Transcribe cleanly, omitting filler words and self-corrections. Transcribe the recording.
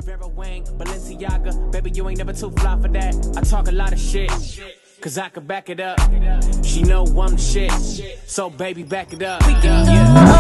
Vɪᴅᴜᴜ, Balenciaga, baby, you ain't never too fly for that. I talk a lot of shit, cause I can back it up. She know I'm the shit, so baby, back it up. Yeah.